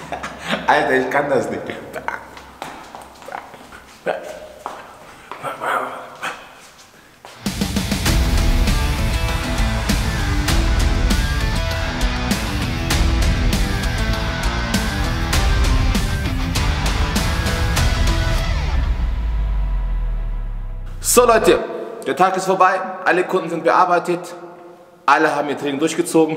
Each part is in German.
Alter, ich kann das nicht. So Leute, der Tag ist vorbei, alle Kunden sind bearbeitet, alle haben ihr Training durchgezogen.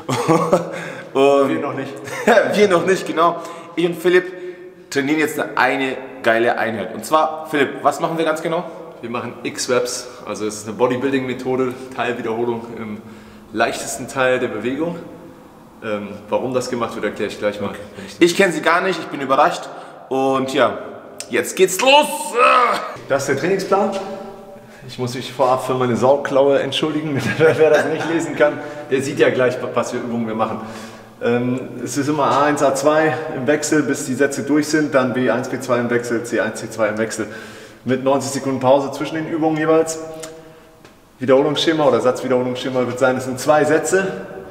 Und wir noch nicht. Wir noch nicht, genau. Ich und Philipp trainieren jetzt eine geile Einheit. Und zwar, Philipp, was machen wir ganz genau? Wir machen X-Reps, also es ist eine Bodybuilding-Methode, Teilwiederholung im leichtesten Teil der Bewegung. Warum das gemacht wird, erkläre ich gleich mal. Okay. Ich kenne sie gar nicht, ich bin überrascht. Und ja, jetzt geht's los! Das ist der Trainingsplan. Ich muss mich vorab für meine Sauklaue entschuldigen, wer das nicht lesen kann. Der sieht ja gleich, was für Übungen wir machen. Es ist immer A1, A2 im Wechsel, bis die Sätze durch sind, dann B1, B2 im Wechsel, C1, C2 im Wechsel. Mit 90 Sekunden Pause zwischen den Übungen jeweils. Wiederholungsschema oder Satzwiederholungsschema wird sein, es sind 2 Sätze,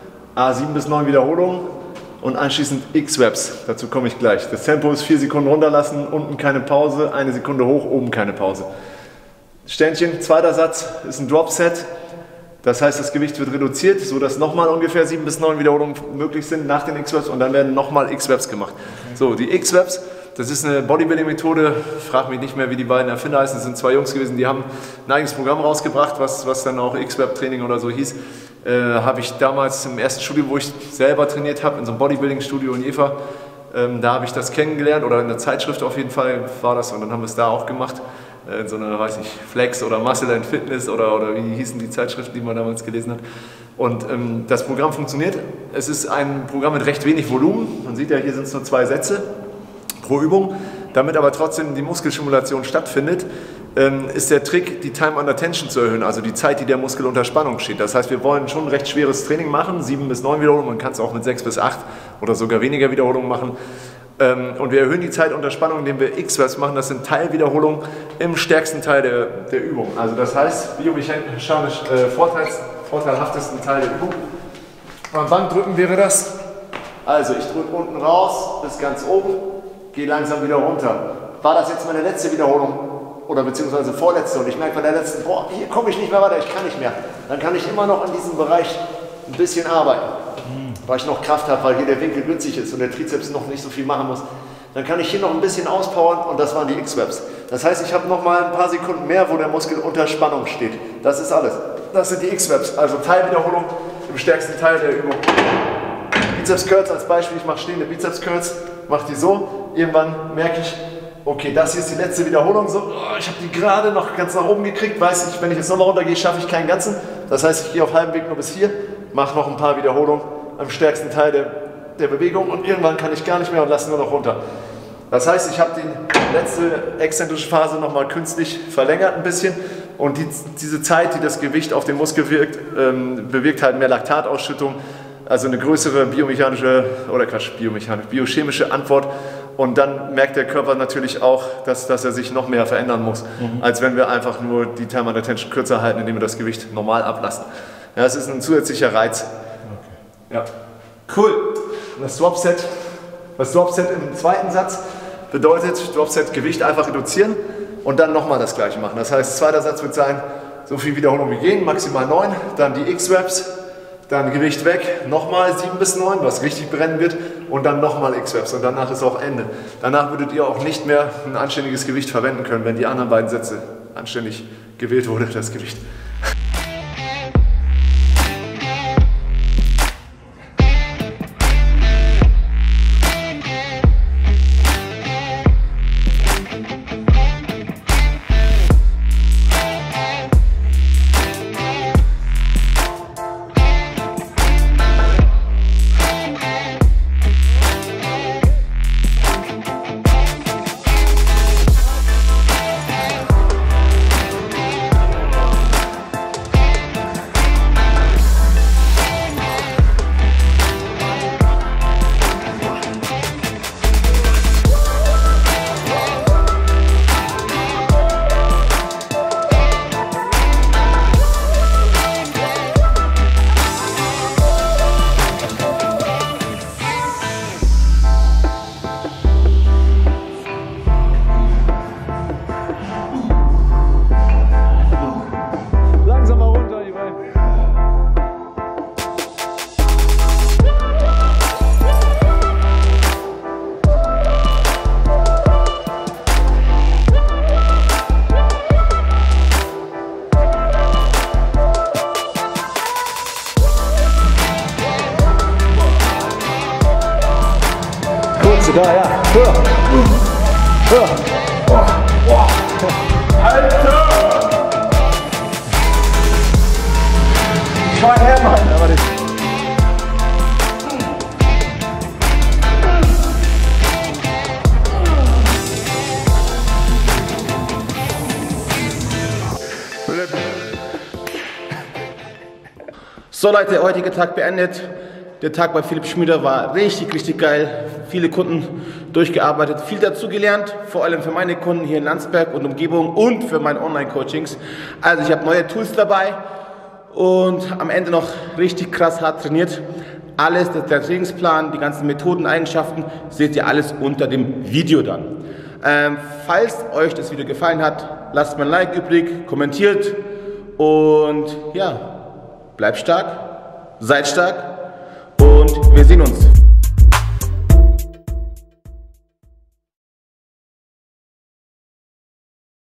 A7 bis 9 Wiederholungen und anschließend X-Reps. Dazu komme ich gleich. Das Tempo ist 4 Sekunden runterlassen, unten keine Pause, 1 Sekunde hoch, oben keine Pause. Sternchen, zweiter Satz ist ein Drop-Set. Das heißt, das Gewicht wird reduziert, sodass nochmal ungefähr 7 bis 9 Wiederholungen möglich sind nach den X-Reps und dann werden nochmal X-Reps gemacht. So, die X-Reps, das ist eine Bodybuilding-Methode. Frag mich nicht mehr, wie die beiden Erfinder heißen. Das sind 2 Jungs gewesen, die haben ein eigenes Programm rausgebracht, was dann auch X-Rep-Training oder so hieß. Habe ich damals im ersten Studio, wo ich selber trainiert habe, in so einem Bodybuilding-Studio in Jever, da habe ich das kennengelernt oder in der Zeitschrift auf jeden Fall war das und dann haben wir es da auch gemacht. In so einer, weiß ich, Flex oder Muscle and Fitness oder wie hießen die Zeitschriften, die man damals gelesen hat. Und das Programm funktioniert. Es ist ein Programm mit recht wenig Volumen. Man sieht ja, hier sind es nur 2 Sätze pro Übung. Damit aber trotzdem die Muskelstimulation stattfindet, ist der Trick, die Time under Tension zu erhöhen, also die Zeit, die der Muskel unter Spannung steht. Das heißt, wir wollen schon ein recht schweres Training machen, 7 bis 9 Wiederholungen, man kann es auch mit 6 bis 8 oder sogar weniger Wiederholungen machen. Und wir erhöhen die Zeit unter Spannung, indem wir X-Reps machen. Das sind Teilwiederholungen im stärksten Teil der Übung. Also das heißt, biomechanisch vorteilhaftesten Teil der Übung. Beim Bankdrücken wäre das. Also ich drücke unten raus bis ganz oben, gehe langsam wieder runter. War das jetzt meine letzte Wiederholung oder beziehungsweise vorletzte und ich merke bei der letzten, boah, hier komme ich nicht mehr weiter, ich kann nicht mehr. Dann kann ich immer noch in diesem Bereich ein bisschen arbeiten. Weil ich noch Kraft habe, weil hier der Winkel günstig ist und der Trizeps noch nicht so viel machen muss, dann kann ich hier noch ein bisschen auspowern und das waren die X-Reps. Das heißt, ich habe noch mal ein paar Sekunden mehr, wo der Muskel unter Spannung steht. Das ist alles. Das sind die X-Reps, also Teilwiederholung im stärksten Teil der Übung. Bizeps Curls als Beispiel, ich mache stehende Bizeps Curls, mache die so, irgendwann merke ich, okay, das hier ist die letzte Wiederholung, so, ich habe die gerade noch ganz nach oben gekriegt, weiß ich, wenn ich jetzt nochmal runtergehe, schaffe ich keinen ganzen. Das heißt, ich gehe auf halbem Weg nur bis hier, mache noch ein paar Wiederholungen am stärksten Teil der Bewegung und irgendwann kann ich gar nicht mehr und lasse nur noch runter. Das heißt, ich habe die letzte exzentrische Phase nochmal künstlich verlängert ein bisschen und diese Zeit, die das Gewicht auf den Muskel wirkt, bewirkt halt mehr Laktatausschüttung, also eine größere biochemische Antwort und dann merkt der Körper natürlich auch, dass er sich noch mehr verändern muss, als wenn wir einfach nur die Time under Tension kürzer halten, indem wir das Gewicht normal ablassen. Ja, es ist ein zusätzlicher Reiz. Ja, cool. Und das Drop-Set im zweiten Satz bedeutet, Drop-Set Gewicht einfach reduzieren und dann nochmal das gleiche machen. Das heißt, zweiter Satz wird sein, so viel Wiederholung wie gehen, maximal 9, dann die X-Reps, dann Gewicht weg, nochmal 7 bis 9, was richtig brennen wird und dann nochmal X-Reps und danach ist auch Ende. Danach würdet ihr auch nicht mehr ein anständiges Gewicht verwenden können, wenn die anderen beiden Sätze anständig gewählt wurde, das Gewicht. sogar, ja. Höher. Höher. Alter! Schau her, Mann. Aber das So Leute, der heutige Tag beendet. Der Tag bei Philipp Schmieder war richtig geil. Viele Kunden durchgearbeitet, viel dazu gelernt, vor allem für meine Kunden hier in Landsberg und Umgebung und für meine Online-Coachings. Also ich habe neue Tools dabei und am Ende noch richtig krass hart trainiert. Alles, der Trainingsplan, die ganzen Methoden, Eigenschaften, seht ihr alles unter dem Video dann. Falls euch das Video gefallen hat, lasst mir ein Like übrig, kommentiert und ja, bleibt stark, seid stark und wir sehen uns.